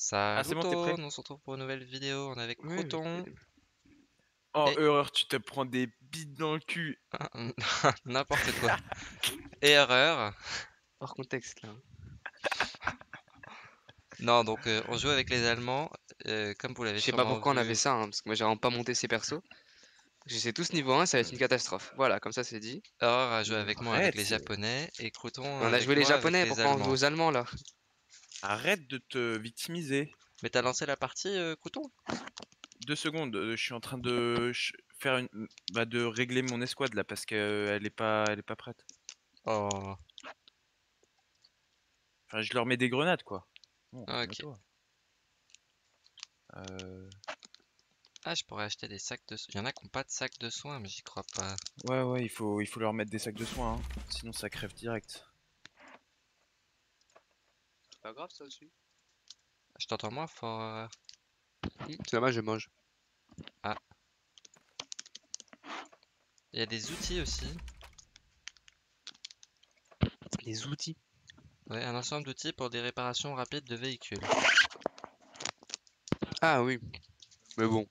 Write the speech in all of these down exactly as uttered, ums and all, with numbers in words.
Ah, c'est Salut, bon, t'es prêt? on se retrouve pour une nouvelle vidéo. On est avec Oui, Crouton Oh, et erreur, tu te prends des bites dans le cul. n'importe quoi. Et erreur. hors contexte là. Non, donc euh, on joue avec les Allemands, euh, comme vous l'avez Je sais pas sûrement pourquoi on a fait vu. ça, hein, parce que moi j'ai vraiment pas monté ces persos. Je sais tous niveau un, ça va être une catastrophe. Voilà, comme ça c'est dit. Erreur a joué avec moi avec Arrête, les c'est- Japonais et Crouton On a avec joué les moi avec japonais, les pourquoi on joue Allemands. aux allemands là? arrête de te victimiser. Mais t'as lancé la partie, euh, Crouton? Deux secondes, euh, je suis en train de ch- faire une, bah, de régler mon escouade là parce qu'elle est pas, elle est pas prête. Oh, Enfin, je leur mets des grenades quoi. Bon, ok. calme-toi. Euh... Ah, je pourrais acheter des sacs de soins. Il y en a qui n'ont pas de sacs de soins, mais j'y crois pas. Ouais, ouais, il faut, il faut leur mettre des sacs de soins, hein. Sinon ça crève direct. C'est pas grave ça aussi. Je t'entends moins fort. euh. C'est dommage, je mange. Il y a des outils aussi. Les outils. Ouais, un ensemble d'outils pour des réparations rapides de véhicules. Ah oui. Mais bon.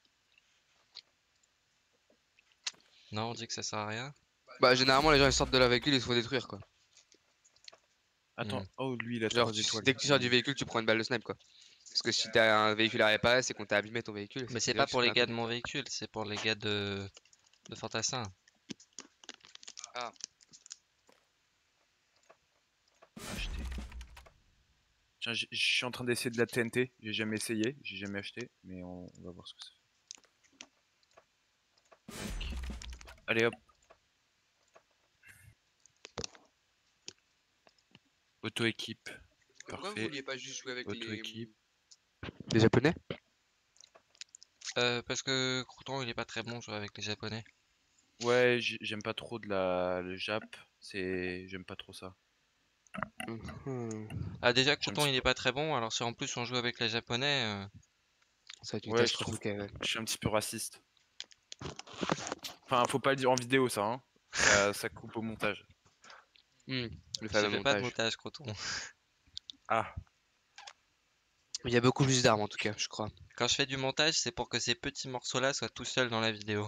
Non, on dit que ça sert à rien. Bah généralement les gens ils sortent de leur véhicule, ils se font détruire quoi. Attends, Hmm. oh lui il a Genre trois tu- étoiles. dès que tu sors du véhicule, tu prends une balle de snipe quoi. Parce que si t'as un véhicule à réparer, c'est qu'on t'a abîmé ton véhicule. Mais c'est déjà pas que pour tu les fais gars un de mon véhicule, c'est pour les gars de, de Fantassin. Acheter. Tiens, j- je suis en train d'essayer de la T N T. J'ai jamais essayé, j'ai jamais acheté, mais on, on va voir ce que ça fait. Tac. Allez hop. Auto-équipe. Pourquoi vous Parfait. vouliez pas juste jouer avec les... Auto-équipe. les japonais? Euh, parce que Crouton il est pas très bon jouer avec les Japonais. Ouais, j'ai- j'aime pas trop de la le Jap. C'est, j'aime pas trop ça. Mhm. Ah déjà J'ai un Crouton petit il est peu- pas très bon, alors si en plus on joue avec les Japonais, euh, Ça va être une Ouais, je catastrophe. trouve. ok, ouais. Je suis un petit peu raciste. Enfin, faut pas le dire en vidéo ça, hein. Ça, ça coupe au montage. Hmm, le je fameux fais pas de montage. montage Crouton. Ah. Il y a beaucoup plus d'armes en tout cas, je crois. Quand je fais du montage, c'est pour que ces petits morceaux là soient tout seuls dans la vidéo.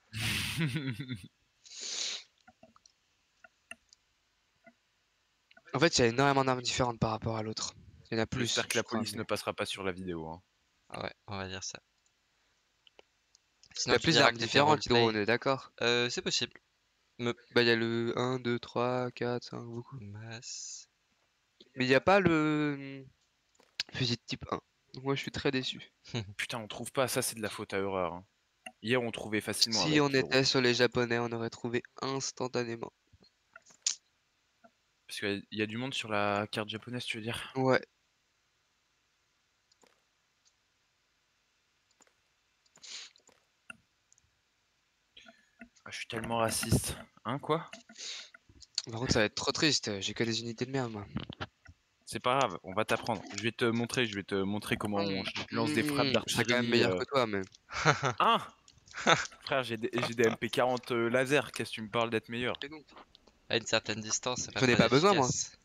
En fait, il y a énormément d'armes différentes par rapport à l'autre. Il y en a plus, J'espère que je la crois. police mais- ne passera pas sur la vidéo, hein. Ah ouais, on va dire ça. Il Sinon y a tu plus diras d'armes que t'es fait différentes, Hydro, on roleplay. est d'accord. Euh, c'est possible. Bah, il y a le un, deux, trois, quatre, cinq, beaucoup. Masse. Mais il n'y a pas le hmm, fusil de type un. Donc moi, je suis très déçu. Putain, on trouve pas, ça c'est de la faute à erreur, hein. Hier on trouvait facilement Si avec on Hydro. était sur les japonais, on aurait trouvé instantanément. Parce qu'il y a du monde sur la carte japonaise, tu veux dire? Ouais. Ah, je suis tellement raciste. Hein, quoi? Par contre, ça va être trop triste. J'ai que des unités de merde, moi. C'est pas grave, on va t'apprendre. Je vais te montrer, je vais te montrer comment on je lance des frappes Hmm, je serais quand même d'artillerie. meilleur euh. que toi, mais. Hein? Frère, j'ai des, j'ai des M P quarante euh, laser, qu'est-ce que tu me parles d'être meilleur? À une certaine distance, c'est pas J'en ai très pas besoin, moi. efficace.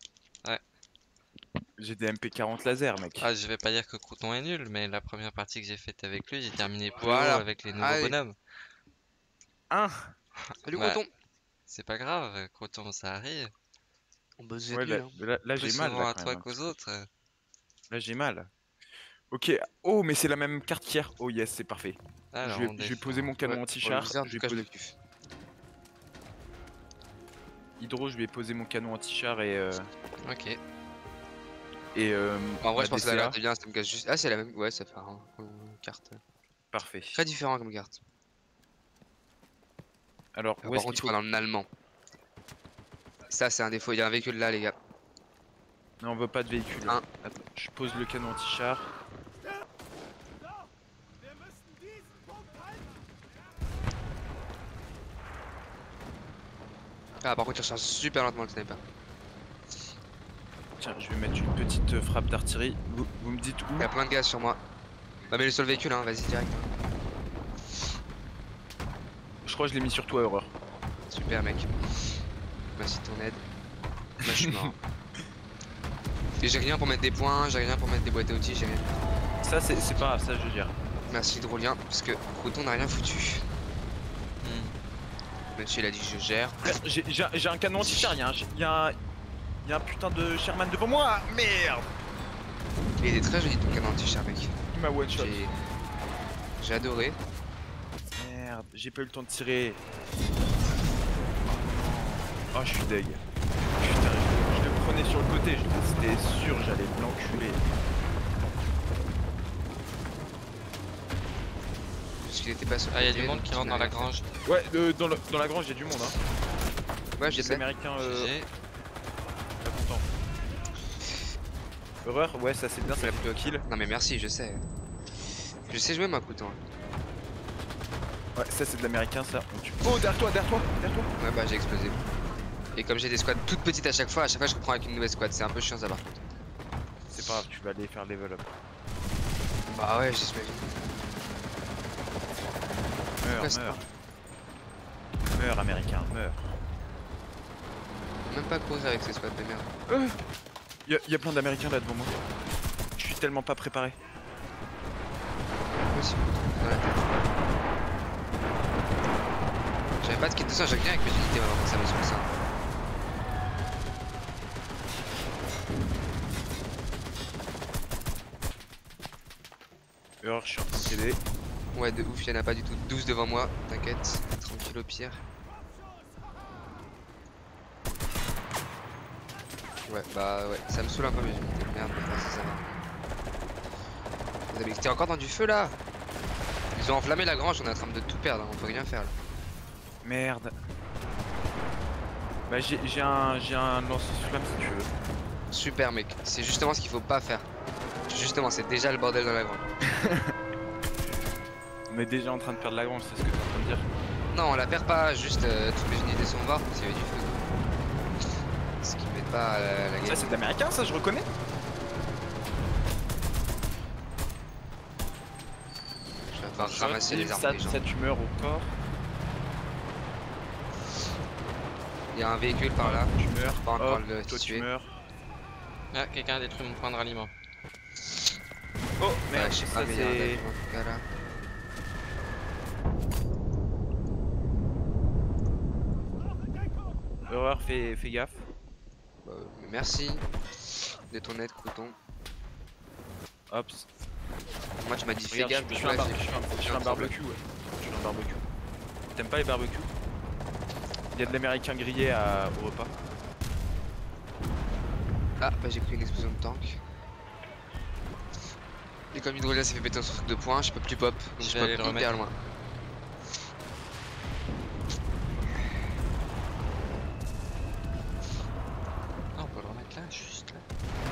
J'ai des M P quarante laser, mec. Ah, je vais pas dire que Crouton est nul, mais la première partie que j'ai faite avec lui, j'ai terminé plus Voilà. haut avec les nouveaux Allez. bonhommes. Hein? Salut, Bah, Croton. c'est pas grave, Crouton, ça arrive. On bosse Ouais, là, hein. là, là, Plus j'ai mal, souvent là, à quand toi même, hein. qu'aux autres. Là, j'ai mal. Ok, oh, mais c'est la même carte qu'hier. Oh, yes, c'est parfait. Alors, je vais, on je vais défend. poser mon canon Ouais, anti-char. pour le Je en vais tout cas, je poser- le kiffe. Hydro, je vais poser mon canon anti-char et. Euh... Ok. Et euh, En vrai, ma je pense que la D C A. carte est bien, ça me casse juste. Ah, c'est la même. Ouais, ça fait un, une carte. Parfait. Très différent comme carte. Alors, Ah, où par est-ce contre, qu'il tu faut... parles en allemand. Ça, c'est un défaut. Il y a un véhicule là, les gars. Non, on veut pas de véhicule. Un. Attends, je pose le canon anti-char. Ah, par contre, il recharge super lentement le sniper. Tiens, je vais mettre une petite euh, frappe d'artillerie. Vous, vous me dites où? Il y a plein de gaz sur moi. Bah, mets-le sur le véhicule, hein. Vas-y, direct. Je crois que je l'ai mis sur toi, Horreur. Super, mec. Merci de ton aide. Moi, je suis mort. Et j'ai rien pour mettre des points, j'ai rien pour mettre des boîtes à outils, j'ai rien. Ça, c'est c'est pas grave, ça je gère. Merci Drôlien, parce que Crouton n'a rien foutu. Hmm. Monsieur il a dit je gère. J'ai j'ai- j'ai un canon anti-char, il y a un. Il y a un putain de Sherman devant moi. Merde. Il était très joli ton canon anti-char mec. Il m'a one shot. J'ai j'ai adoré. Merde, j'ai pas eu le temps de tirer. Oh, je suis deg. Putain, je, je le prenais sur le côté, je- c'était sûr, j'allais l'enculer. Parce qu'il était pas sur le Ah, il y a côté, du monde donc qui il rentre dans la n'avait- grange. Ouais, euh, dans, le- dans la grange, il y a du monde. Hein. Ouais, Il je y a de sais. l'américain euh, G G. pas content. Horreur, ouais, ça c'est bien, ça l'a pris au kill. Non mais merci, je sais. Je sais jouer ma Crouton. Ouais, ça c'est de l'américain, ça. On tue. Oh, derrière toi, derrière toi, derrière toi. Ouais bah j'ai explosé. Et comme j'ai des squads toutes petites à chaque fois, à chaque fois je reprends avec une nouvelle squad, c'est un peu chiant ça par contre. C'est pas grave, tu vas aller faire level up. Bah ouais, j'espère. Meurs, Ouais, c'est meurs. Meurs, américain, meurs. Même pas courir avec ces squads de merde. Euh, y, a, y a plein d'américains là devant moi. Je suis tellement pas préparé. Moi aussi, dans la tête. J'avais pas de kit de ça, j'ai rien avec mes unités avant que ça me sur ça. Horreur, je suis en train de t'aider. Ouais, de ouf, y'en a pas du tout. douze devant moi, t'inquiète, tranquille au pire. Ouais, bah ouais, ça me saoule un peu mes unités. Merde, mais vas-y, ça va. Vous avez été encore dans du feu là. Ils ont enflammé la grange, on est en train de tout perdre, hein, on peut rien faire là. Merde. Bah j'ai j'ai un j'ai un lance-flamme si tu veux. Super mec, c'est justement ce qu'il faut pas faire. Justement, c'est déjà le bordel dans la grange. On est déjà en train de perdre la grange, c'est ce que tu es en train de dire. Non, on la perd pas, juste euh, toutes les unités sont mortes parce qu'il y avait du feu. Ce qui met pas à la, la Ça game. c'est de l'américain, ça je reconnais. Je vais devoir ramasser les armes ça, des gens. ça tu meurs au corps. Il y a un véhicule par là. Tu meurs. Pas encore Hop, le toi tu situer. meurs. Ah, quelqu'un a détruit mon point de ralliement. Oh Ouais, merde, je sais ça pas, mais il y a un c'est... avion en tout cas là. Horreur, fais, fais gaffe. Bah, mais merci de ton aide, Crouton. Hop. Moi, tu m'as dit fais Regarde, gaffe. je, je mais suis un, ouais, bar- j'ai- je suis un- je suis j'ai un un problème. barbecue, ouais. Je suis un barbecue. T'aimes pas les barbecues? Il y a de l'américain grillé à... au repas. Ah, bah j'ai pris une explosion de tank. Et comme Hydrolia s'est fait péter son truc de points, je peux plus pop. Donc Je je vais peux aller le hyper remettre. loin. Ah, on peut le remettre là, juste là.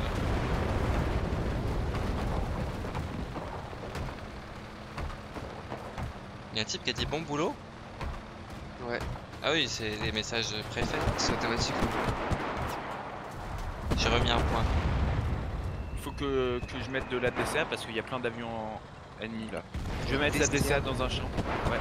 Il y a un type qui a dit bon boulot. Ouais, Ah oui, c'est des messages préfaits. c'est automatique. J'ai remis un point. Il faut que, que je mette de l'A D C A parce qu'il y a plein d'avions ennemis là. Je vais mettre l'A D C A dans un champ. Ouais.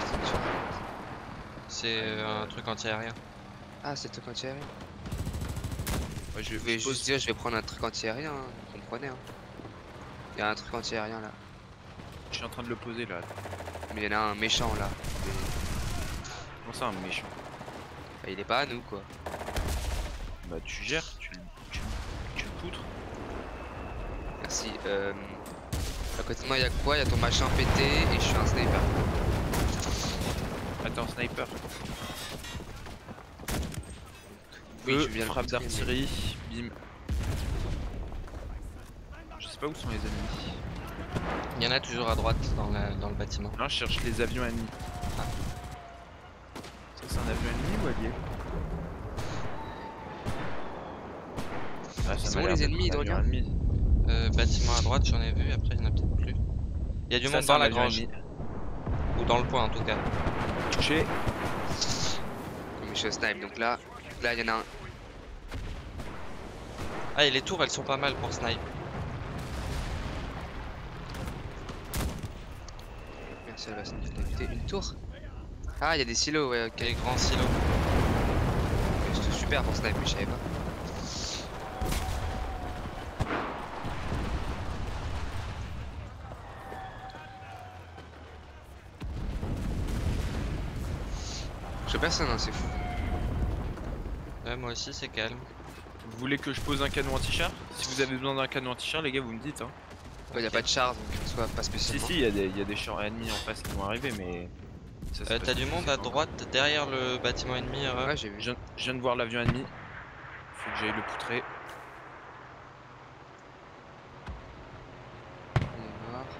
C'est euh, un truc anti-aérien. Ah, c'est le truc anti-aérien. Ouais, je Je vais je pose- juste dire, je vais prendre un truc anti-aérien, hein, vous comprenez. Hein. Il y a un truc anti-aérien là. Je suis en train de le poser là. Mais il y en a un méchant là. Et- Comment ça un méchant? bah, il est pas à nous quoi. Bah tu gères, tu, tu, tu le poutres. Merci. Euh... À côté de moi, il y a quoi? Il y a ton machin pété et je suis un sniper. Attends, sniper. Oui, Eux, je viens le frappe poutrer, mais- d'artillerie, bim. Je sais pas où sont les ennemis. Il y en a toujours à droite dans, la- dans le bâtiment. Non, je cherche les avions ennemis. Ah. Ça c'est un avion ennemi ou allié? Ah, ça Ils m'a sont où, l'air les d'être ennemis, un avion Hydrolia? ennemi. Euh, bâtiment à droite, j'en ai vu, après il y en a peut-être plus. Il y a du Ça, monde c'est dans un la avion grange. ennemi. Ou dans le point en tout cas. Touché. Comme je suis au snipe, donc là, là il y en a un. Ah, et les tours elles sont pas mal pour snipe. Merci à la snipe. Putain, une tour. Ah, il y a des silos, ouais, ok. Les grands silos. C'est super pour snipe, mais je savais pas. Je vois personne, hein, c'est fou. Ouais, moi aussi, c'est calme. Vous voulez que je pose un canon anti-char? Si vous avez besoin d'un canon anti-char, les gars, vous me dites. Hein. Ouais, y a Ok. pas de char, donc en soit pas Si, spécialement. si, il y, a des- y a des chars ennemis en face qui vont arriver, mais. Ça, c'est Euh, pas T'as du spécifié monde à encore. droite, derrière le bâtiment ennemi, Erreur. Ouais, j'ai vu. Je viens, je viens de voir l'avion ennemi. Faut que j'aille le poutrer. Il est mort.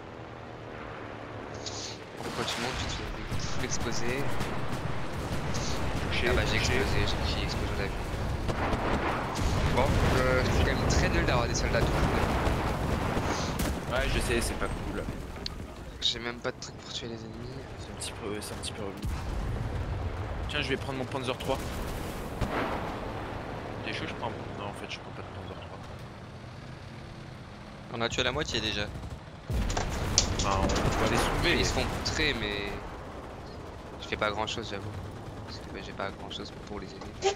Bon, quand tu montes, tu te fais full exploser. Touché, Ah bah j'ai touché. explosé, j'ai j'ai explosé l'avion. Bon, euh, c'est quand même très nul d'avoir des soldats tout cool. Ouais, je sais, c'est pas cool. J'ai même pas de truc pour tuer les ennemis. C'est un petit peu, c'est un petit peu relou. Tiens, je vais prendre mon Panzer trois. T'es chaud, je prends. Non, en fait, je prends pas de Panzer trois. On a tué la moitié déjà. Enfin, on va les soulever. Ils se font poutrer, mais je fais pas grand chose, j'avoue. Parce que bah, j'ai pas grand chose pour les aider.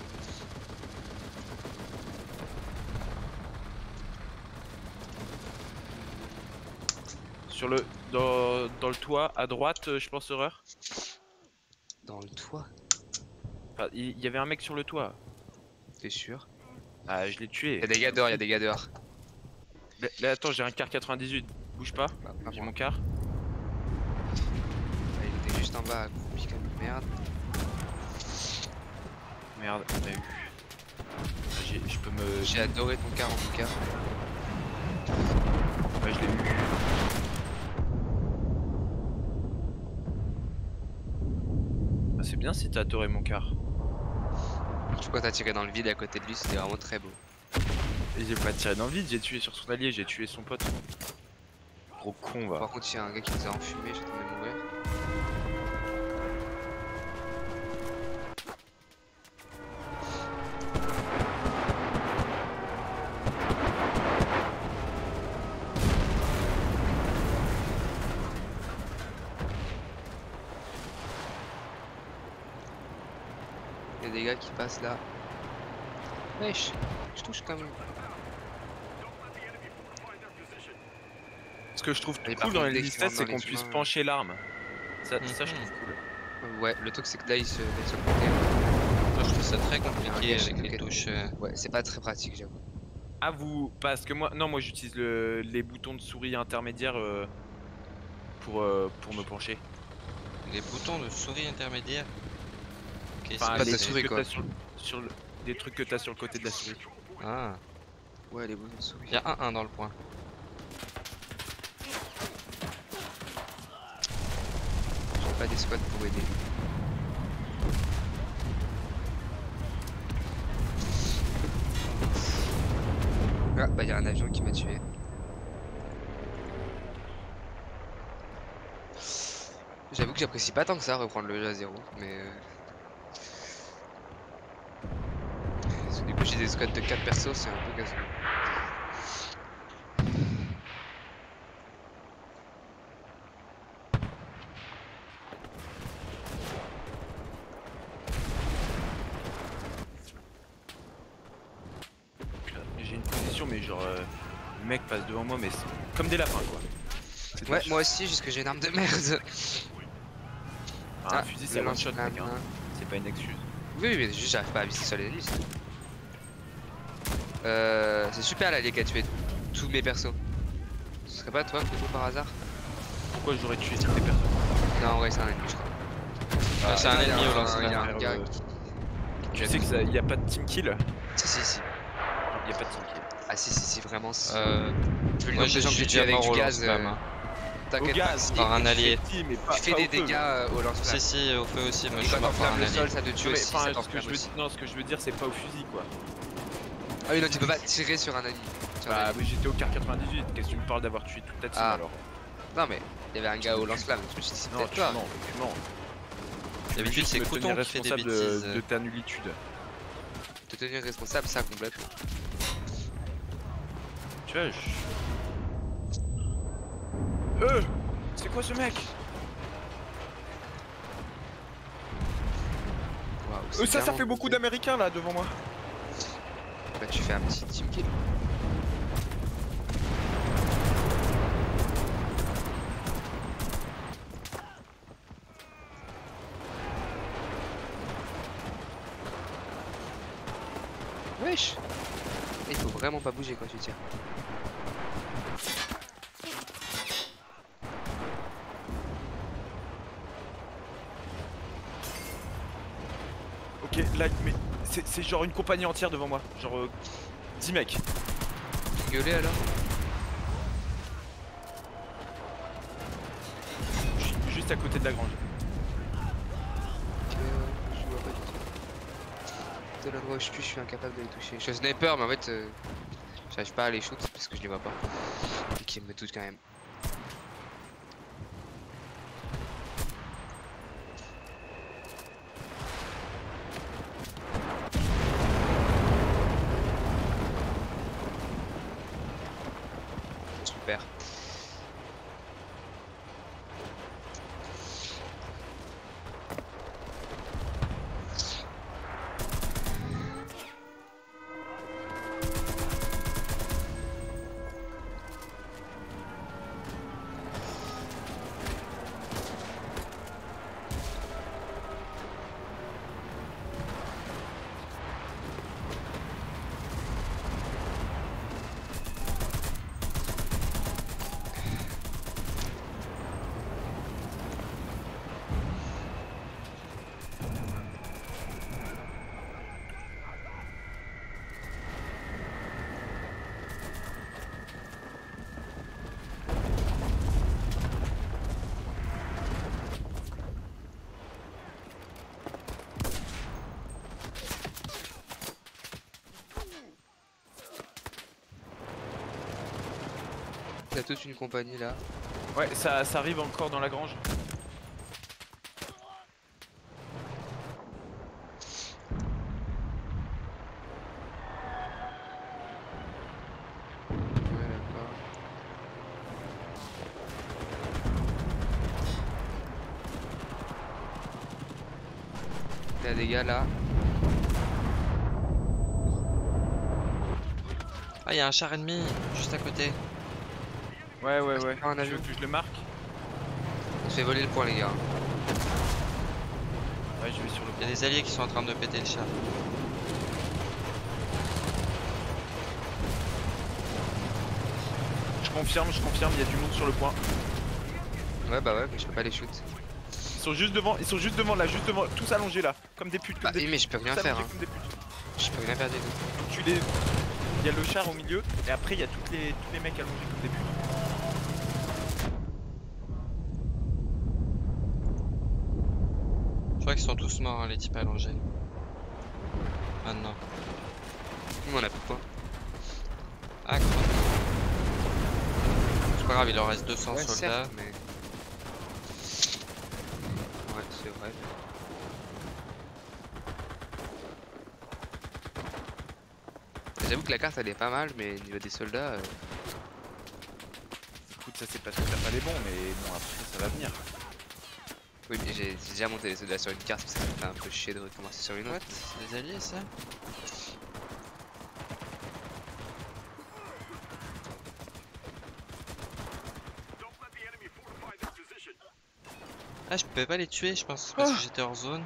Sur le, dans, dans le toit, à droite, euh, je pense, Horreur. Dans le toit, Enfin, il il y avait un mec sur le toit. t'es sûr? Ah, je l'ai tué. Y'a des gars dehors, y'a des gars dehors. Là, là, attends, j'ai un car quatre-vingt-dix-huit. Bouge pas. Bah, pas J'ai moi. mon car. Ah, il était juste en bas, accroupi comme une merde. Merde, on a eu. Ah, j'ai- je peux me. J'ai adoré ton car en tout cas. Ouais, je l'ai eu. Ah, c'est bien si t'as adoré mon car. Tu vois, t'as tiré dans le vide à côté de lui, c'était vraiment très beau. Et j'ai pas tiré dans le vide, j'ai tué sur son allié, j'ai tué son pote. Gros con, va. Par contre, il y a un gars qui nous a enfumé, j'étais même mourir. Il y a des gars qui passent là. Wesh, je touche quand même. Ce que je trouve Et par cool dans contre, les dès qu'ils listes, rentrent c'est dans qu'on les puisse humains, pencher l'arme. Ça, ça, je Mhm. trouve cool. Ouais, le truc c'est que là, il se met sur le côté. Moi, je trouve ça très compliqué Ok, avec ok. les touches. euh, Ouais, c'est pas très pratique, j'avoue. Ah, vous. Parce que moi. Non, moi j'utilise le... les boutons de souris intermédiaires euh, pour, euh, pour me pencher. Les boutons de souris intermédiaire. Ok, Enfin, pas les de trucs souris, que quoi. t'as sur, sur le... Des trucs que t'as sur le côté de la souris. Ah, Ouais, les boutons de souris. il y a un un dans le coin. J'ai pas des squads pour aider. Ah, bah, il y a un avion qui m'a tué. J'avoue que j'apprécie pas tant que ça reprendre le jeu à zéro, mais. euh, parce que du coup, j'ai des squads de quatre persos, c'est un peu casse. J'ai une position, mais genre. euh, le mec passe devant moi, mais c'est comme des lapins, quoi. C'est de la Ouais, chance. moi aussi, jusque j'ai une arme de merde. Ah, un fusil, c'est le one shot, lance-flamme, mec. Hein. hein. C'est pas une excuse. Oui, oui, mais juste j'arrive pas à viser sur les ennemis. c'est tout. Euh, c'est super l'allié qui a tué tous mes persos. Ce serait pas toi, plutôt par hasard? Pourquoi j'aurais tué toutes les personnes? Non, en vrai, c'est un ennemi, je crois. Ah, c'est un il y a ennemi au un- lance-flamme. Il y a un Euh, gars euh, qui. Tu sais que ça, y a pas de team kill? Si, si, si. Y a pas de team kill. Ah, si, si, si, vraiment. si. Euh, Vu le moi nombre de gens que j'ai tué déjà avec mort du au gaz, lance-flamme, euh, hein. t'inquiète Au pas. gaz, si- par un tu allié. fais- Si, mais pas, Tu fais pas des au feu. dégâts euh, au lance-flamme. Si, si, au feu aussi, moi Et je suis quand mort par un t'enflammes le allié. sol, ça te tue Non, mais, aussi. enfin, Ça ce que t'enflamme je veux, aussi. non, ce que je veux dire, c'est pas au fusil, quoi. Ah oui, non, tu peux pas tirer sur un ennemi. Sur un Bah, ennemi. oui, j'étais au car quatre-vingt-dix-huit. Qu'est-ce que tu me parles d'avoir tué toute ta team Ah. alors? Non, mais il y avait un gars au lance-flamme. Je me suis dit, c'est Non, peut-être tu toi. mens, tu mens. Tu veux D'habitude, juste c'est me Couton tenir qui fait des responsable de, bêtises. de ta nullitude. Te tenir responsable, ça complètement. Tu vois, je... Euh C'est quoi ce mec? Waouh, Euh, c'est ça, ça vraiment fait beaucoup compliqué. d'américains là devant moi. Bah, tu fais un petit team kill. Wesh. Il faut vraiment pas bouger quand tu tires. Ok, là, mais c'est c'est genre une compagnie entière devant moi. Genre euh, dix mecs. Gueuler alors. Je suis juste à côté de la grange. Ok, je vois pas du tout. De l'endroit où je suis, je suis incapable de les toucher. Je suis sniper, mais en fait, euh, j'arrive pas à les shoot parce que je les vois pas. Et qu'ils me touchent quand même. Super. T'as toute une compagnie là. Ouais, ça, ça arrive encore dans la grange. Ouais, d'accord. T'as des gars là. Ah, il y a un char ennemi juste à côté. Ouais, ouais, ouais. Ah, on a Tu veux vu. que je le marque? On se fait voler le point, les gars. Ouais, je vais sur le Il y a des alliés qui sont en train de péter le char. Je confirme, je confirme, il y a du monde sur le point. Ouais, bah ouais, mais je peux pas les shoot. Ils sont juste devant, ils sont juste devant là, juste devant, tous allongés là, comme des putes, comme Bah des oui, putes. mais je peux rien tous faire. allongés Hein. comme des putes. Je peux rien faire du tout. Tu les... Il y a le char au milieu, et après il y a toutes les... tous les mecs allongés comme des putes. Je crois qu'ils sont tous morts, hein, les types allongés. Maintenant. Nous, on a plus de points. Ah, quoi. C'est pas grave, il leur reste deux cents Ouais, soldats. certes, mais... Ouais, c'est vrai. J'avoue que la carte elle est pas mal, mais au niveau des soldats, euh, Écoute, ça c'est parce que t'as pas les bons, mais bon après ça va venir. oui, mais j'ai j'ai déjà monté les soldats sur une carte parce que ça me fait un peu chier de recommencer sur une What? autre. C'est des alliés, ça? Ah, je pouvais pas les tuer, je pense, parce que j'étais hors zone.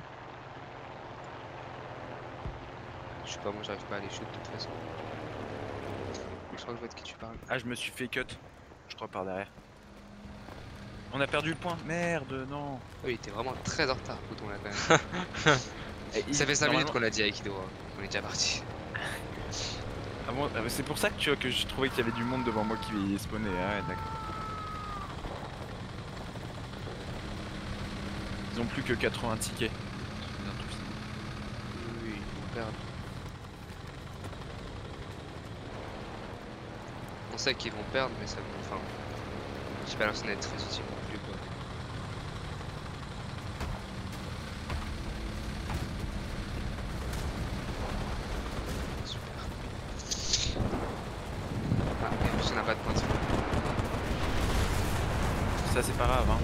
Je sais pas, moi j'arrive pas à les shoot de toute façon. Je crois que je vois de qui tu parles. Ah, je me suis fait cut, je crois par derrière. On a perdu le point, merde, non. Oui, il était vraiment très en retard, Bouton là quand même. Et Ça il- fait cinq minutes normalement- qu'on l'a dit à Aikido, hein. On est déjà parti. Ah bon, ah, c'est pour ça que, tu vois, que je trouvais qu'il y avait du monde devant moi qui spawnait, ah ouais, d'accord. Ils ont plus que quatre-vingts tickets. Oui, ils vont perdre. On sait qu'ils vont perdre, mais ça va. Enfin, j'ai pas l'impression d'être très utile non plus quoi. Super. Ah, et en plus on n'a pas de points de sauvegarde. Ça c'est pas grave, hein.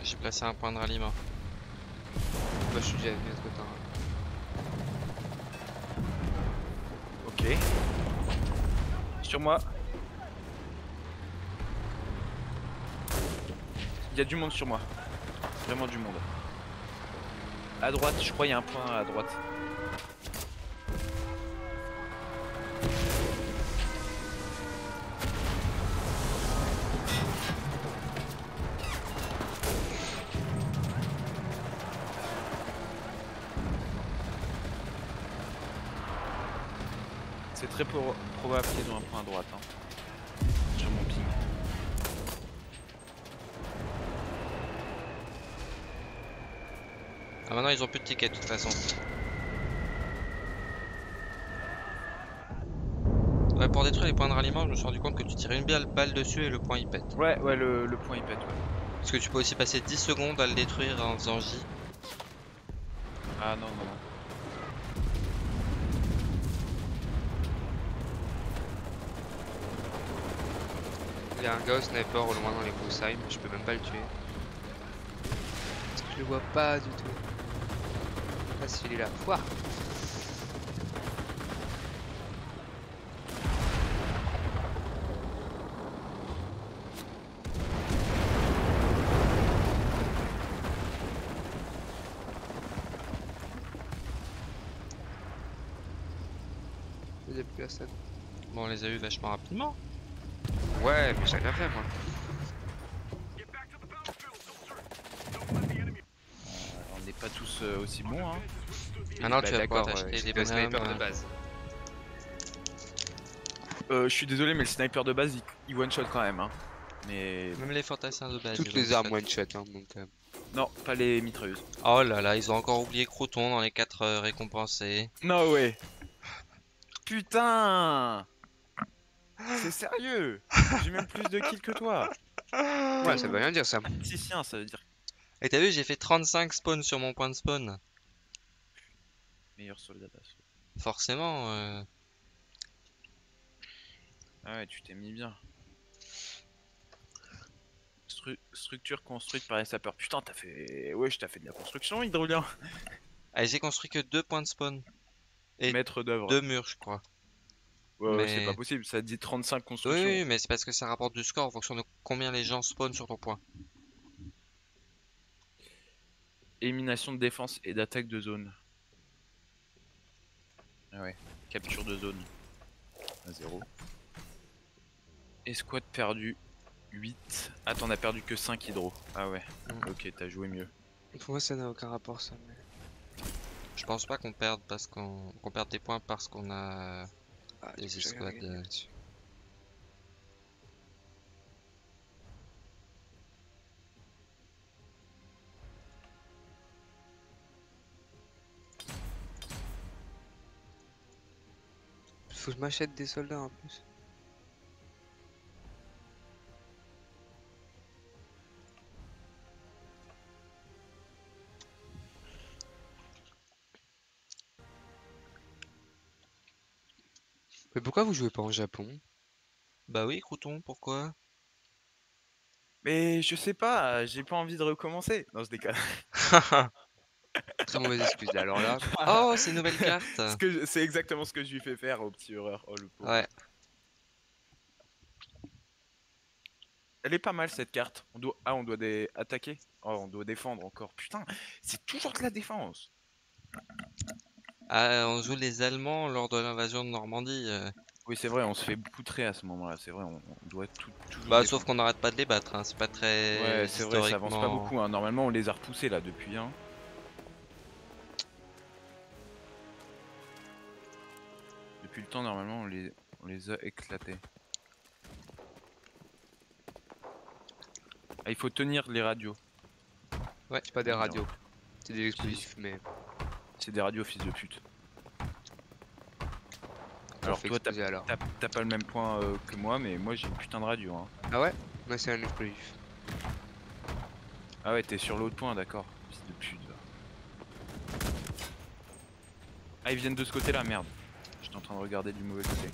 J'ai placé un point de ralliement. Moi je suis déjà venu à trop tard. Ok. Sur moi. Il y a du monde sur moi. Vraiment du monde. À droite, je crois il y a un point à droite. C'est très pro probable qu'ils ont un point à droite. Hein. Sur mon ping. Ah maintenant ils ont plus de tickets de toute façon. Ouais, pour détruire les points de ralliement, je me suis rendu compte que tu tires une balle, balle dessus et le point il pète. Ouais, ouais, le, le point il pète. Ouais. Parce que tu peux aussi passer dix secondes à le détruire en faisant J. Ah non, non, non. Il y a un gars au sniper au loin dans les broussailles, mais je peux même pas le tuer. Parce que je le vois pas du tout. Ah si, il est là. Foire. Il n'y a plus personne. Bon, on les a eu vachement rapidement. Ouais, mais j'ai rien fait moi. On n'est pas tous euh, aussi bons. Hein. Maintenant Bah, tu vas pouvoir d'accord, t'acheter euh, des le sniper bonhommes. de base. Euh, je suis désolé, mais le sniper de base il, il one shot quand même. Hein. Mais Même les fantassins de base. Toutes ils les ont armes ça. one shot, hein, donc. Euh... non, pas les mitrailleuses. Oh là là, ils ont encore oublié Crouton dans les quatre euh, récompensés. No way. Putain. C'est sérieux. J'ai même plus de kills que toi. Ouais, ça veut rien dire ça. Tacticien, ça veut dire Et t'as vu, j'ai fait trente-cinq spawns sur mon point de spawn. meilleur soldat d'assaut. Forcément. Euh... Ah ouais, tu t'es mis bien. Stru structure construite par les sapeurs. Putain, t'as fait. Ouais, je t'ai fait de la construction, Hydrolien. Ah, j'ai construit que deux points de spawn. Et Maître d'œuvre. deux murs, je crois. Ouais, ouais, mais- c'est pas possible, ça dit trente-cinq Oui, constructions. oui, mais c'est parce que ça rapporte du score en fonction de combien les gens spawnent sur ton point. Élimination de défense et d'attaque de zone. Ah ouais, capture de zone. À zéro. Escouade perdu. huit. Ah, t'en as perdu que cinq hydro. Ah ouais, Mm. ok, t'as joué mieux. Pour moi, ça n'a aucun rapport ça. Mais... Je pense pas qu'on perde parce qu'on qu'on perde des points parce qu'on a Ah, des du coup, j'ai rien escouades. gagné euh, là-dessus. Faut que je m'achète des soldats en plus. Mais pourquoi vous jouez pas en Japon? Bah oui, Crouton, pourquoi? Mais je sais pas, j'ai pas envie de recommencer. Non, je déconne. Très mauvaise excuse là, alors là. Oh, c'est une nouvelle carte. Ce que je- C'est exactement ce que je lui fais faire au petit horreur. Oh le pauvre. Ouais. Elle est pas mal cette carte. On doit... Ah, on doit des... attaquer. Oh, on doit défendre encore. Putain, c'est toujours de la défense. Ah, on joue les Allemands lors de l'invasion de Normandie. euh. Oui, c'est vrai, on se fait poutrer à ce moment-là. C'est vrai, on, on doit tout. Toujours Bah, défendre. sauf qu'on n'arrête pas de les battre. Hein. C'est pas très. Ouais, c'est vrai, ça avance pas historiquement- beaucoup. Hein. Normalement, on les a repoussés là depuis. Hein. Depuis le temps, normalement, on les, on les a éclatés. Ah, il faut tenir les radios. Ouais, c'est pas des radios. C'est des explosifs, mais. C'est des radios, fils de pute. on Alors, fait toi, t'as exploser alors. t'as- t'as pas le même point euh, que moi, mais moi j'ai une putain de radio. Hein. Ah ouais? Moi, c'est un explosif. Ah ouais, t'es sur l'autre point, d'accord. Fils de pute. Va. Ah, ils viennent de ce côté-là, merde. J'étais en train de regarder du mauvais côté.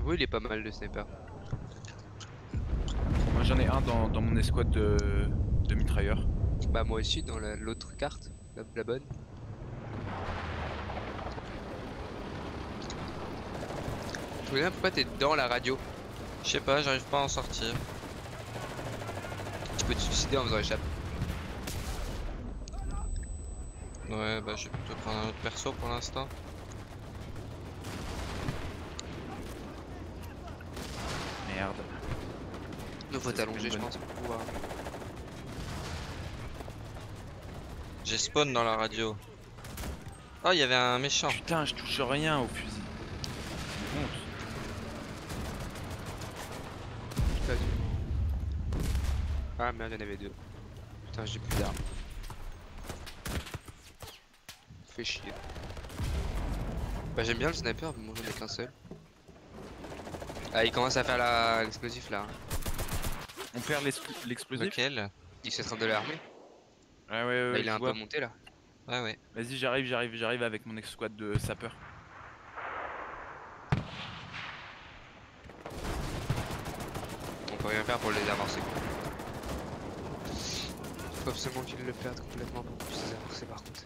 Oui, il est pas mal le sniper. Moi j'en ai un dans, dans mon escouade de, de mitrailleurs. Bah moi aussi dans la- l'autre carte, la, la bonne. Je me demande pourquoi t'es dans la radio. Je sais pas, j'arrive pas à en sortir. Tu peux te suicider en faisant échappe. Ouais, bah je vais plutôt prendre un autre perso pour l'instant. Merde. Il faut Ça, c'est t'allonger une je bonne- pense pour pouvoir. J'ai spawn dans la radio. Oh, il y avait un méchant. Putain, je touche rien au fusil. C'est une honte. Pas du- Ah merde, il y en avait deux. Putain, j'ai plus d'armes. Fait chier. Bah j'aime bien le sniper, mais moi j'en ai qu'un seul. Ah, il commence à faire la- l'explosif là. On perd l'expl- l'explosif. Lequel? Il se train de l'armée. Ouais, ouais, ouais. Bah, il je est un vois. peu monté là. Ouais, ouais. Vas-y, j'arrive, j'arrive, j'arrive avec mon escouade de sapeurs. On peut rien faire pour les avancer. Faut absolument qu'il le perde complètement pour qu'on puisse les avancer par contre.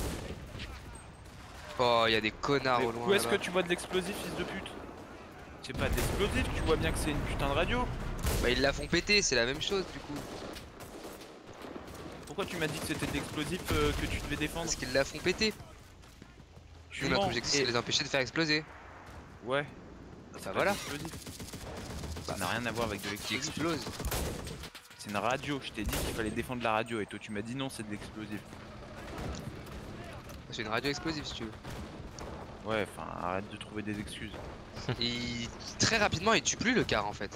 Oh, il y a des connards Mais au loin. où est-ce que là-bas. tu vois de l'explosif, fils de pute? C'est pas de l'explosif, tu vois bien que c'est une putain de radio. Bah, ils la font péter, c'est la même chose du coup. Pourquoi tu m'as dit que c'était de l'explosif euh, que tu devais défendre? Parce qu'ils la font péter. Tu Nous, notre mens. objectif c'est Et- les empêcher de faire exploser. Ouais. Bah, C'est pas voilà. de l'explosif. Ça n'a rien à voir avec de Qui l'explosif. explose. C'est une radio, je t'ai dit qu'il fallait défendre la radio et toi tu m'as dit non, c'est de l'explosif. C'est une radio explosive si tu veux. Ouais, enfin arrête de trouver des excuses. Et très rapidement, il tue plus le car en fait.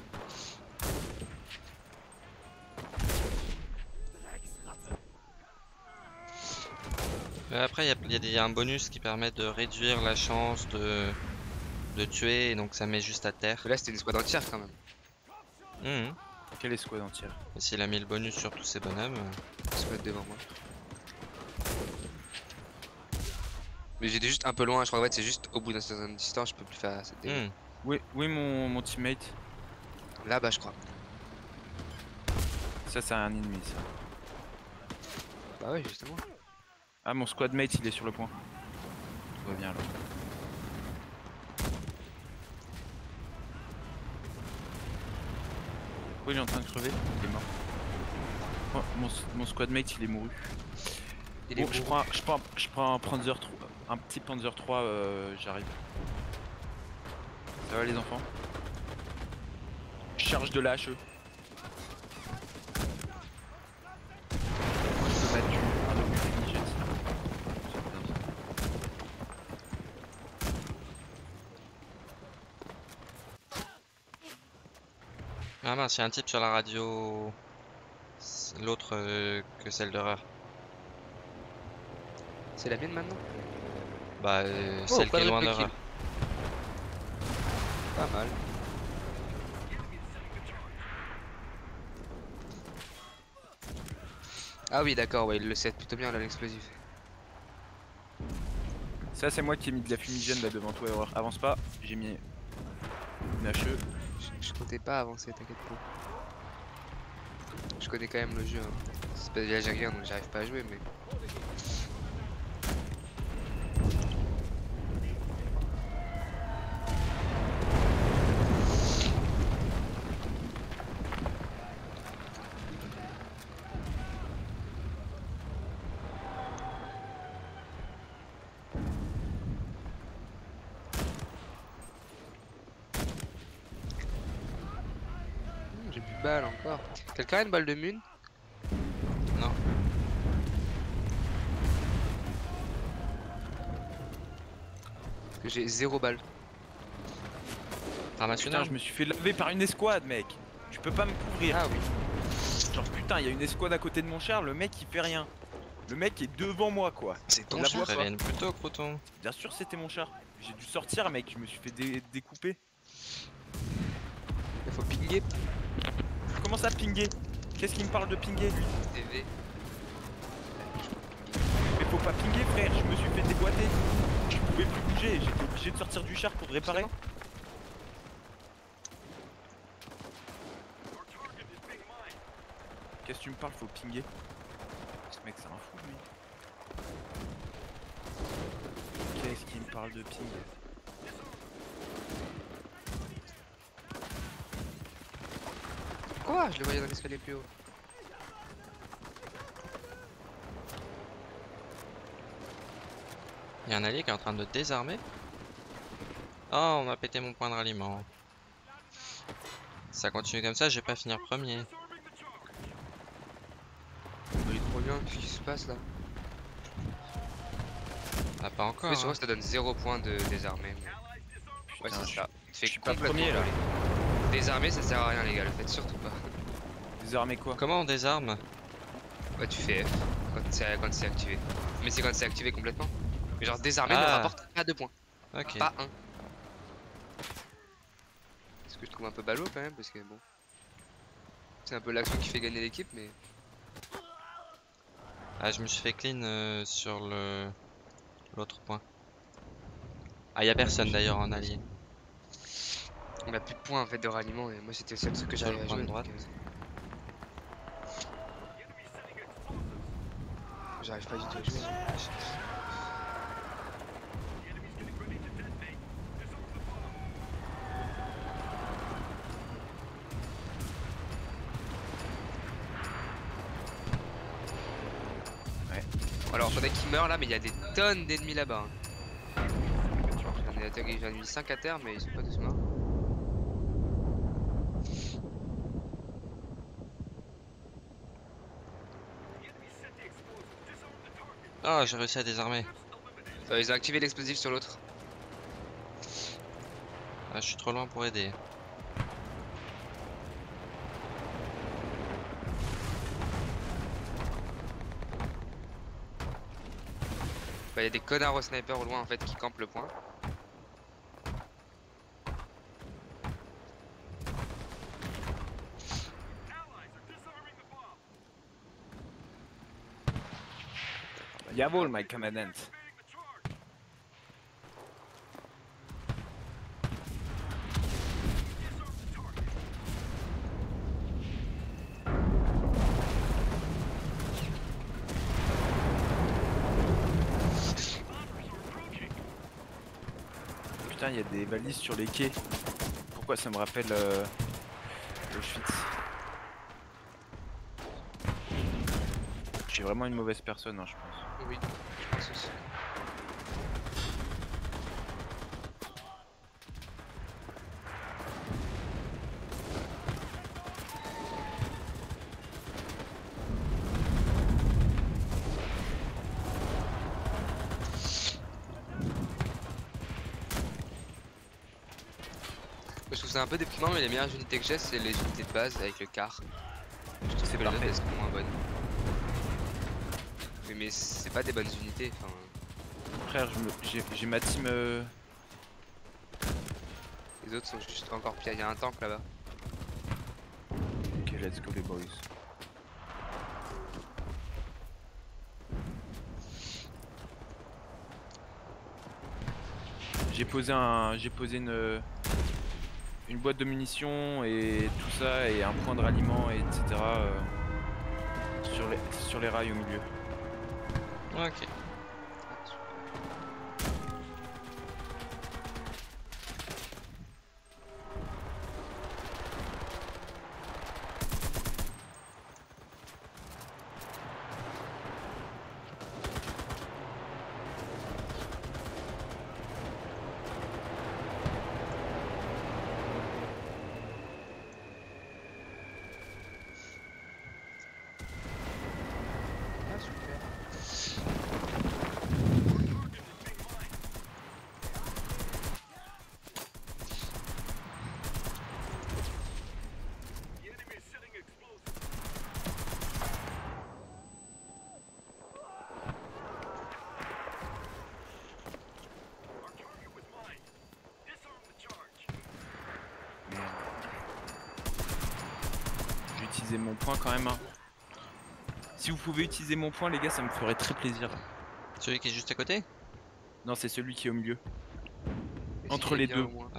Euh, Après, il y a, il y a des- il y a un bonus qui permet de réduire la chance de, de tuer, et donc ça met juste à terre. Mais là, c'était une squad entière quand même. Mhm. Quelle escouade entière? Et s'il a mis le bonus sur tous ces bonhommes. euh, Une squad devant moi. Mais j'étais juste un peu loin, je crois en fait c'est juste au bout d'un certain distance, je peux plus faire cette délire. mhm. Oui, oui mon, mon teammate. Là-bas, je crois. Ça, c'est un ennemi ça. Bah ouais, justement. Ah, mon squad mate il est sur le point. Tout va bien alors. Pourquoi il est en train de crever? Il est mort. Oh, mon, mon squad mate il est mouru. Il est Bon, je bourré. prends, je prends, je prends un Panzer trois, un petit Panzer trois, euh, j'arrive. Ça va les enfants? Je charge de la H E. Moi je peux mettre du, un obus fumigène, ça. Ça me donne. Ah mince, il y a un type sur la radio. C'est l'autre euh, que celle d'horreur. C'est la mienne maintenant? Bah, euh, Oh, celle qui pas est de loin triple d'horreur. kill. Pas mal. Ah oui, d'accord, ouais, il le sait plutôt bien là l'explosif. Ça c'est moi qui ai mis de la fumigène là devant toi, Horreur. Avance pas, j'ai mis une H E. Je, je comptais pas avancer, t'inquiète pas. Je connais quand même le jeu. Hein. C'est pas de l'algérien donc j'arrive pas à jouer, mais. Hmm, J'ai plus de balles encore. Quelqu'un a une balle de mune? Non. Parce que j'ai zéro balle. Ramasse une Putain, arme. je me suis fait laver par une escouade, mec. Tu peux pas me couvrir. Ah oui. Genre putain, il y a une escouade à côté de mon char, le mec il fait rien. Le mec est devant moi quoi. C'est On ton la char. voit pas. Prévienne plus tôt, Crouton. Bien sûr c'était mon char. J'ai dû sortir mec, je me suis fait dé- découper. Il faut pinguer. Comment ça pinguer? Qu'est-ce qu'il me parle de pinguer lui? T V. Mais faut pas pinguer frère, je me suis fait déboîter. Je pouvais plus bouger, j'étais obligé de sortir du char pour réparer. Qu'est-ce que tu me parles? Faut pinguer. Ce mec c'est un fou lui. Qu'est-ce qu'il me parle de ping? Quoi? Je le voyais dans l'escalier plus haut. Il y a un allié qui est en train de désarmer. Oh, on m'a pété mon point de ralliement. Ça continue comme ça, je vais pas finir premier. Il est trop bien, qu'est-ce qui se passe là? Ah, pas encore. Mais sur Hein. moi ça te donne zéro point de désarmer. Mais... Ouais, Putain, c'est je- ça. Tu fais je suis pas complètement premier, là. voler. Désarmer ça sert à rien les gars, le faites surtout pas. Désarmer quoi? Comment on désarme? Ouais, tu fais F quand c'est quand c'est activé. Mais c'est quand c'est activé complètement. Mais genre désarmer ne Ah. rapporte pas deux points, Ok. pas un. Ce que je trouve un peu ballot quand même parce que bon. C'est un peu l'action qui fait gagner l'équipe mais. Ah, je me suis fait clean euh, sur le l'autre point. Ah, y a personne d'ailleurs en allié. On a plus de points en fait de ralliement et moi c'était le seul truc que Sur le j'arrivais à point de jouer. droite. donc, euh, J'arrive pas du tout à jouer. Ouais. Alors faudrait qu'il meure là mais il y a des tonnes d'ennemis là-bas. hein. J'en ai attaqué, j'en ai mis cinq à terre mais ils sont pas tous morts. Oh, j'ai réussi à désarmer. Euh, ils ont activé l'explosif sur l'autre. Ah, je suis trop loin pour aider. Bah, il y a des connards au sniper au loin en fait qui campent le point. Jawohl, my commandant. Putain, il y a des valises sur les quais. Pourquoi ça me rappelle euh, Auschwitz? Je suis vraiment une mauvaise personne, hein, je pense. Oui, je pense aussi. Je trouve ça un peu déprimant mais les meilleures unités que j'ai c'est les unités de base avec le car. Je trouve que c'est parfait. elles sont moins bonnes. Oui mais c'est pas des bonnes unités, enfin... Frère, je me- j'ai j'ai ma team. euh, Les autres sont juste encore pires, il y a un tank là-bas. Ok, let's go les boys. J'ai posé un, j'ai posé une, une boîte de munitions et tout ça et un point de ralliement et etc. euh, sur les, sur les rails au milieu. Ok. Ah super. Merde. Je vais utiliser mon point quand même. Hein. Si vous pouvez utiliser mon point, les gars, ça me ferait très plaisir. Celui qui est juste à côté? Non, c'est celui qui est au milieu. Est-ce Entre qu'il est les bien deux. au moins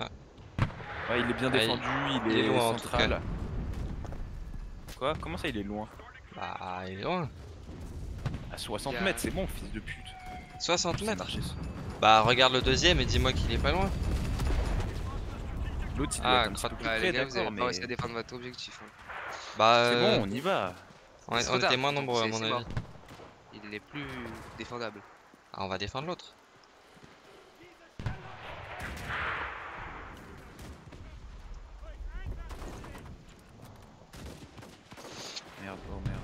Ouais, il est bien Ah, il- défendu, il, il est, est loin, en tout central. Quoi? Comment ça, il est loin? Bah, il est loin. À soixante Il y a- mètres, c'est bon, fils de pute. soixante C'est mètres. marché, ça. Bah, regarde le deuxième et dis-moi qu'il est pas loin. L'autre, il doit Ah, être un petit peu crotte. plus Bah, près, les gars, vous d'accord, avez pas mais... réussi à défendre votre objectif. Hein. Bah, C'est euh, bon, on y va. on, C'est on trop était tard. moins Donc, nombreux à c'est- mon c'est avis. mort. Il est plus défendable. Ah, on va défendre l'autre. Merde, oh merde.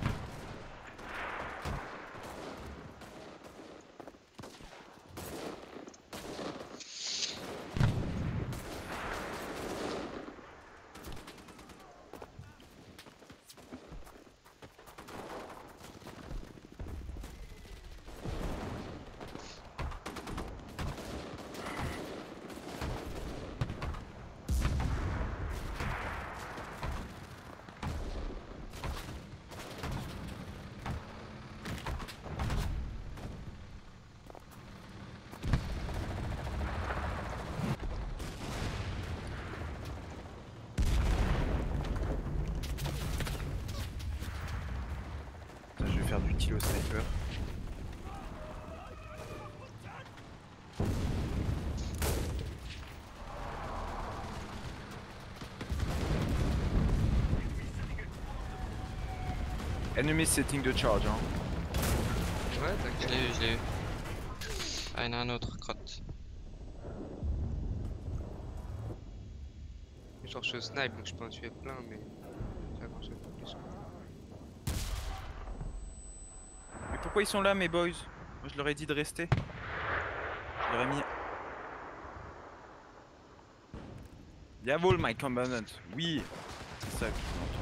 Ça, je vais faire du tir au sniper. Enemy setting the charge, hein. Ouais, Je t'inquiète. l'ai eu, je l'ai eu. Ah, il y en a un autre, crotte. Genre, je snipe donc je peux en tuer plein, mais. Pas grand chose de plus. Quoi. Mais pourquoi ils sont là, mes boys? Moi, je leur ai dit de rester. Je leur ai mis... Jawohl, my commandant. Oui. C'est ça que je entends.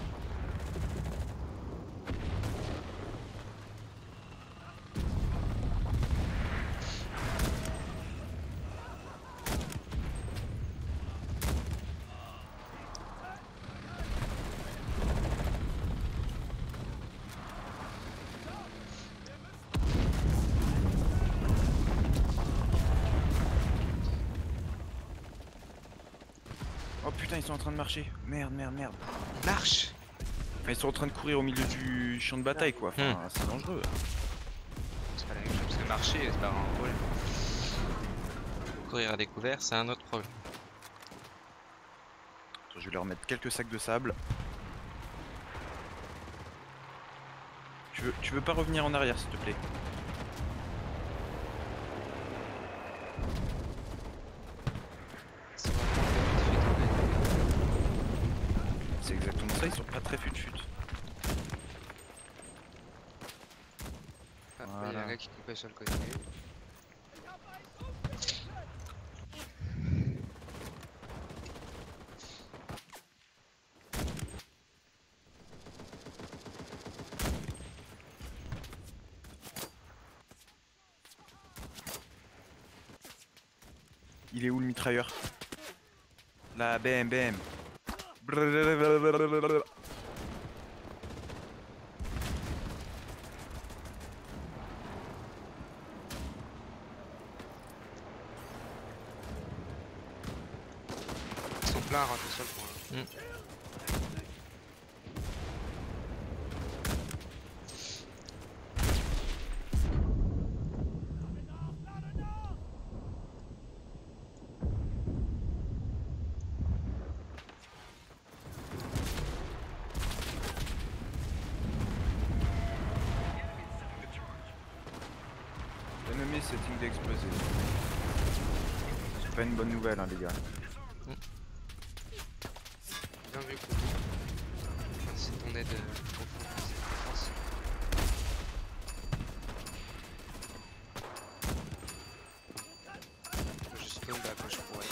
Oh putain, ils sont en train de marcher. Merde, merde, merde. Marche. Enfin, ils sont en train de courir au milieu du champ de bataille, quoi. Enfin, c'est dangereux. C'est pas la même chose, parce que marcher, c'est pas un problème. Courir à découvert, c'est un autre problème. Attends, je vais leur mettre quelques sacs de sable. Tu veux, tu veux pas revenir en arrière, s'il te plaît? C'est vraiment pas vite fait, C'est exactement ça, ils sont pas très fut-fut. Ah, il y a Voilà. un gars qui coupait sur le côté. Il est où le mitrailleur? Là, bam, bam. Ils sont pleins à rentrer sur le point. Mm. L'ennemi setting d'exploser. C'est pas une bonne nouvelle, hein, les gars. Bien vu, Kourou. Merci de ton aide euh, profonde à cette défense. Je spawn bah quand je pourrais.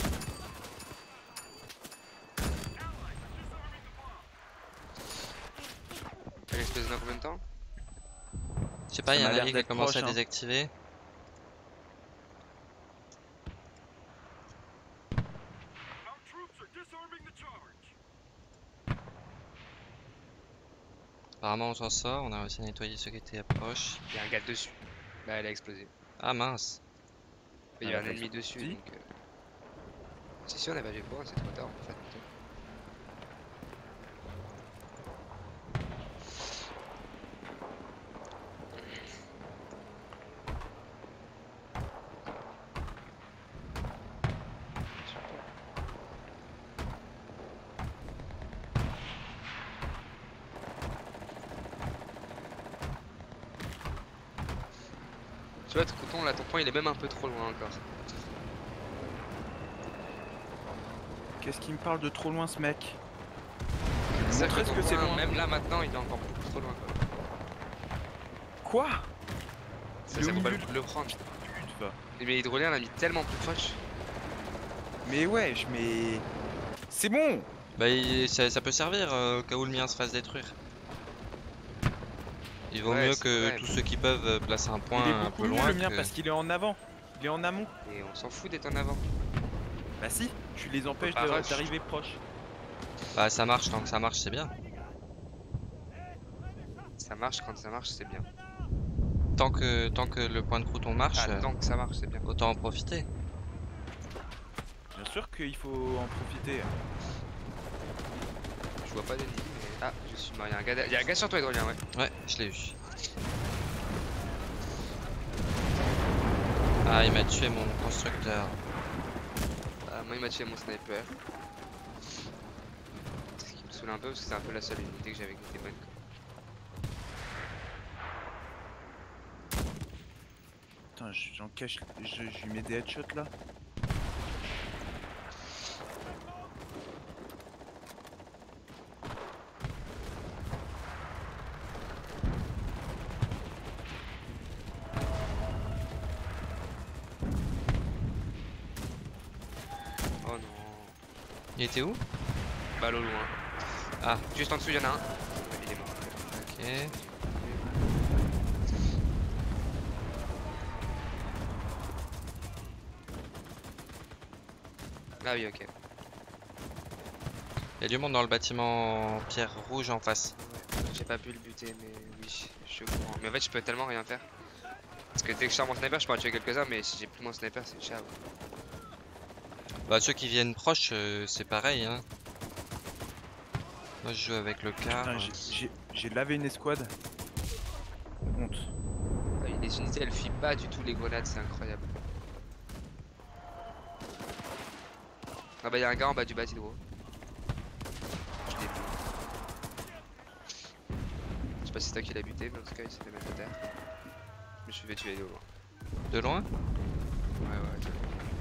Elle explose dans combien de temps? Je sais pas, Ça il y a m'a un l'air allié qui a d'être commencé proche, à hein. désactiver. Apparemment on s'en sort, on a réussi à nettoyer ceux qui étaient proches. Il y a un gars dessus. Bah elle a explosé. Ah mince. Il y a Ah, un bah, ennemi dessus si. donc. Euh... Si si on a pas G pour, c'est trop tard en fait. Tu vois, ton coton là, ton point il est même un peu trop loin encore. Qu'est-ce qu'il me parle de trop loin ce mec? C'est Montrez que ce ton que c'est point, loin. même là maintenant, il est encore beaucoup trop loin quoi. Quoi? Ça, Il est ça au vaut pas le milieu coup de le prendre. Pute, va. Mais l'hydrolien l'a mis tellement plus proche. Mais wesh, mais... C'est bon. Bah il- ça, ça peut servir euh, au cas où le mien se fasse détruire. Il vaut Ouais, mieux c'est que vrai. tous ceux qui peuvent euh, placer un point Il est un beaucoup peu mieux loin le mien que- parce qu'il est en avant. Il est en amont. Et on s'en fout d'être en avant. Bah si, tu les empêches pas de- rush. d'arriver proche. Bah ça marche, tant que ça marche c'est bien. Ça marche quand ça marche, c'est bien. Tant que, tant que le point de crouton marche, Ah, euh, tant que ça marche, c'est bien. autant en profiter. Bien sûr qu'il faut en profiter. Je vois pas d'ennemis, mais... Ah, je suis mort, il y a un gars, derrière- il y a un gars sur toi, hydrolien, ouais. Ouais, je l'ai eu. Ah, il m'a tué mon constructeur. Ah, moi il m'a tué mon sniper. Ce qui me saoule un peu parce que c'est un peu la seule unité que j'avais qui était bonne. quoi. Putain, j'en cache, je, je lui mets des headshots là. Oh non. Il était où? Balle au loin. Ah. Juste en dessous, il y en a un. Il est mort. Ok. Ah oui, ok. Il y a du monde dans le bâtiment en pierre rouge en face. Ouais. J'ai pas pu le buter, mais oui, je suis au courant. Mais en fait, je peux tellement rien faire. Parce que dès que je sors mon sniper, je peux en tuer quelques-uns, mais si j'ai plus mon sniper, c'est ciao. Bah ceux qui viennent proches, euh, c'est pareil hein. Moi je joue avec le car. Putain, j'ai- j'ai- j'ai lavé une escouade. Honte. Ah, les unités, elles filent pas du tout les grenades, c'est incroyable. Ah bah, il y a un gars en bas du bâtiment. Je l'ai vu. Je sais pas si c'est toi qui l'as buté, mais en tout cas, il s'est fait mettre à terre. Je me suis fait tuer de loin. De loin? Ouais, ouais, de loin.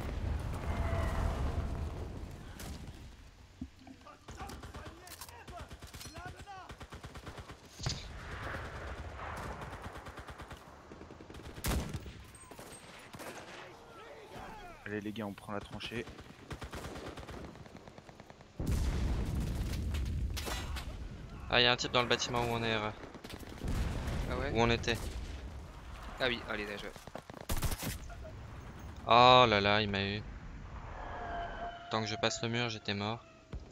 Allez les gars, on prend la tranchée. Ah, il y a un type dans le bâtiment où on est, euh, Ah ouais? où on était. Ah oui, allez, là, je vais. Oh là là, il m'a eu. Tant que je passe le mur, j'étais mort.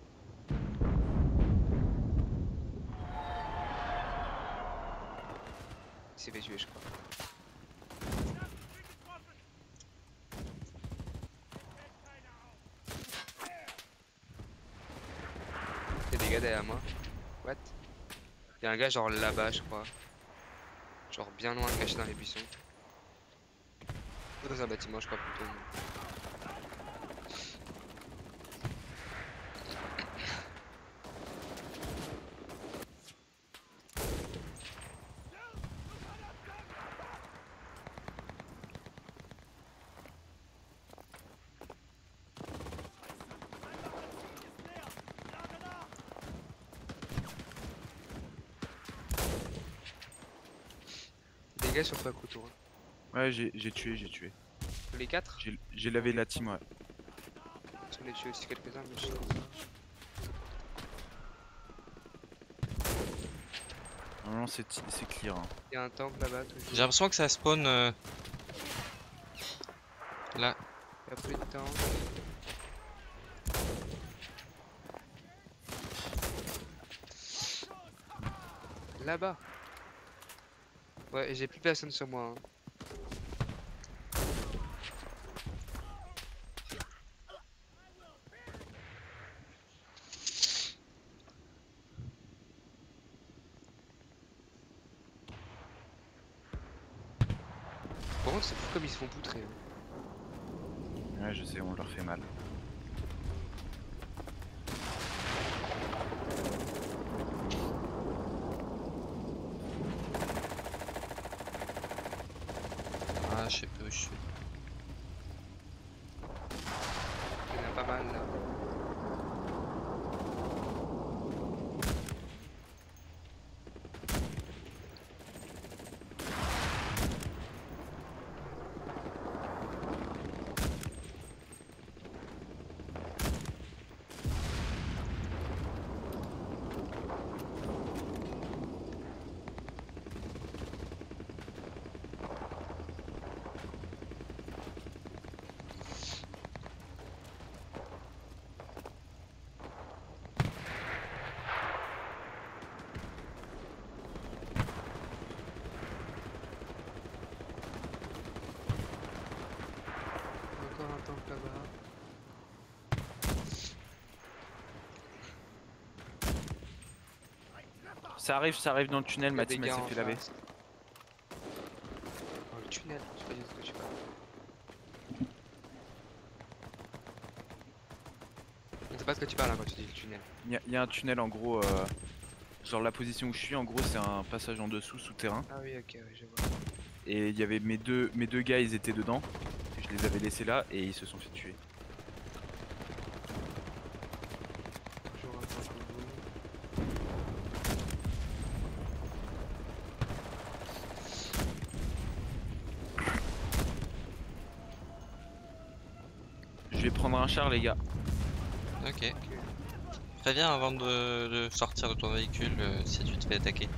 Il s'est fait tuer, je crois. Il y a des gars derrière moi. What? Il y a un gars genre là-bas, je crois. Genre bien loin, caché dans les buissons. Dans un bâtiment, je crois plutôt. Des gars sur toi, couteau. Hein. Ouais, j'ai j'ai tué, j'ai tué. Les quatre? J'ai j'ai lavé la team, ouais. J'en ai tué aussi quelques-uns, mais je sais pas. Normalement, c'est c'est clear. Hein. Il y a un tank là-bas. toujours. J'ai l'impression que ça spawn euh, là. Il y a plus de tank. Là-bas. Ouais, et j'ai plus personne sur moi. Hein. Par contre, c'est fou comme ils se font poutrer. Hein. Ouais, je sais, on leur fait mal. Ah, je sais plus où je suis. Il y en a pas mal là. Encore un tank là-bas. Ça arrive, ça arrive dans le tunnel, Il y a ma des team elle gars s'est en fait laver. face. Dans le tunnel, je sais pas du tout ce que tu parles. On sait pas ce que tu parles hein, quand tu dis le tunnel. Il y, a- y a un tunnel en gros, euh, genre la position où je suis, en gros c'est un passage en dessous, souterrain. Ah oui, ok, ouais, je vois. Et il y avait mes deux, mes deux gars, ils étaient dedans. Et je les avais laissés là et ils se sont fait tuer. Toujours un tank au bout. Je vais prendre un char les gars. Ok. Préviens avant de, de sortir de ton véhicule euh, si tu te fais attaquer.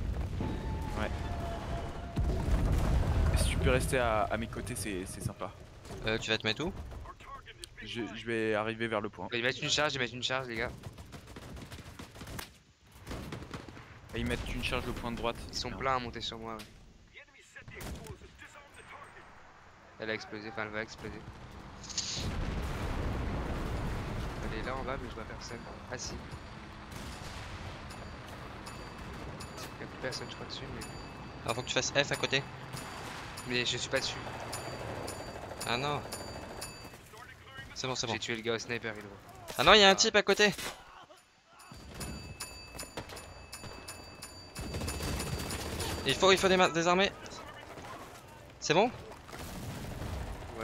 Si tu peux rester à, à mes côtés, c'est c'est sympa. Euh, tu vas te mettre où? Je, je vais arriver vers le point. Ils mettent une charge, ils mettent une charge, les gars. Et ils mettent une charge au point de droite. Ils sont Merde. pleins à monter sur moi. Ouais. Elle a explosé, enfin elle va exploser. Elle est là en bas, mais je vois personne. Ah si. Il y a plus personne, je crois, dessus, mais. Alors faut que tu fasses F à côté. Mais je suis pas dessus. Ah non. C'est bon, c'est bon. J'ai tué le gars au sniper, il voit. Ah non, il y a un Ah. type à côté. Il faut, il faut des, ma- des armées. C'est bon? Ouais.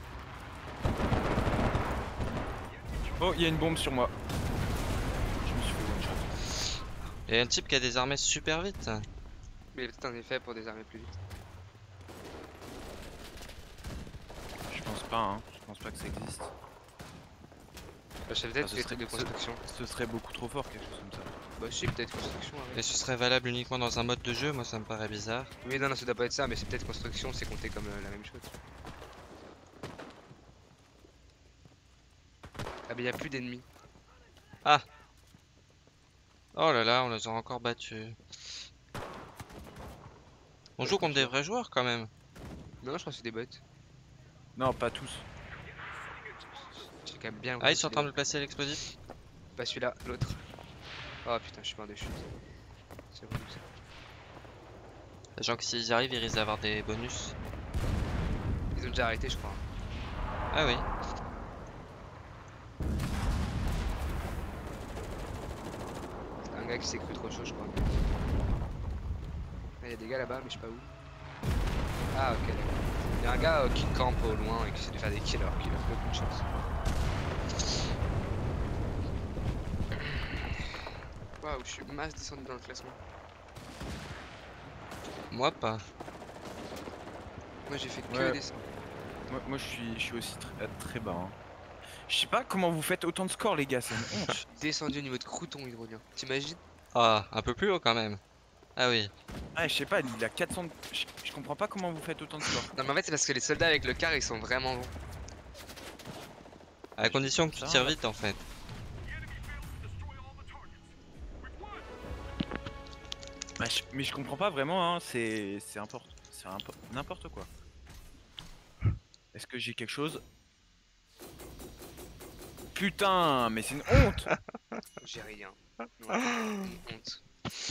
Oh, il y a une bombe sur moi. Je me suis fait one shot. Il y a un type qui a des armées super vite. Mais il est peut-être un effet pour désarmer plus vite. Je pense pas, hein. Je pense pas que ça existe. Bah, je sais peut-être Ah, ce des serait- trucs de ce- construction. Ce serait beaucoup trop fort, quelque chose comme ça. Bah si, peut-être construction. Et Ouais. ce serait valable uniquement dans un mode de jeu, moi ça me paraît bizarre. Oui, non, non, ça doit pas être ça, mais c'est peut-être construction, c'est compté comme euh, la même chose. Ah, mais y a plus d'ennemis. Oh là là, on les a encore battus. On joue contre des vrais joueurs quand même. Non, je crois que c'est des bots. Non, pas tous. J'ai quand même bien. Ah, ils sont en train de placer l'explosif. Pas celui-là, l'autre. Oh putain, je suis mort de chute. C'est bon ça. Les gens qui s'ils y arrivent, ils risquent d'avoir des bonus. Ils ont déjà arrêté, je crois. Ah oui. C'est un gars qui s'est cru trop chaud, je crois. Il y a des gars là-bas, mais je sais pas où. Ah, ok, d'accord. Il y a un gars euh, qui campe au loin et qui essaie de faire des kills alors qu'il a aucune chance. Waouh, je suis masse descendu dans le classement. Moi pas. Moi j'ai fait que Ouais. descendre. Moi, moi je suis, je suis aussi très, très bas. Hein. Je sais pas comment vous faites autant de scores, les gars, c'est une honte. Descendu au niveau de crouton hydrolien. T'imagines? Ah, un peu plus haut quand même. Ah oui. Ah, je sais pas, il a quatre cents. de- Je, je comprends pas comment vous faites autant de scores. Non mais en fait c'est parce que les soldats avec le car ils sont vraiment longs. À condition que tu Ça, tires ouais. vite en fait. Bah, je- mais je comprends pas vraiment, hein, c'est c'est import- c'est impo- n'importe quoi. Est-ce que j'ai quelque chose? Putain, mais c'est une honte. J'ai rien. Non, une honte.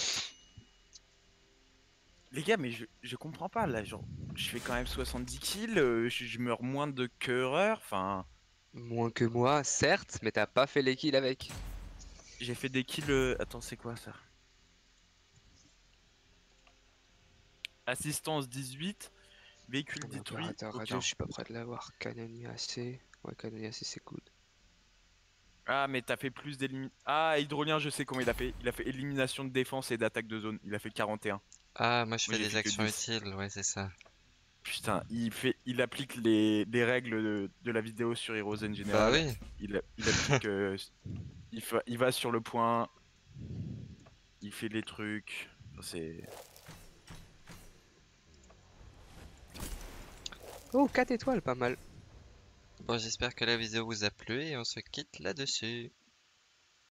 Les gars, mais je, je comprends pas là, genre, je fais quand même soixante-dix kills, euh, je, je meurs moins de qu'erreur, enfin, Moins que moi, certes, mais t'as pas fait les kills avec. j'ai fait des kills. euh, Attends, c'est quoi ça? Assistance dix-huit, Véhicule Un détruit. opérateur Aucun. radio, je suis pas prêt de l'avoir. Canonnier A C. Ouais, canonnier A C, c'est good. Ah, mais t'as fait plus d'élimination. Ah, hydrolien, je sais comment il a fait. Il a fait élimination de défense et d'attaque de zone. Il a fait quarante et un. Ah, moi je Moi, fais j'ai des fait que actions dix. utiles, ouais, c'est ça. Putain, il fait, il applique les, les règles de, de la vidéo sur Heroes en Bah général. oui. Il, il applique. euh, il, fa- il va sur le point. Il fait les trucs. Enfin, c'est. Oh, quatre étoiles, pas mal. Bon, j'espère que la vidéo vous a plu et on se quitte là-dessus.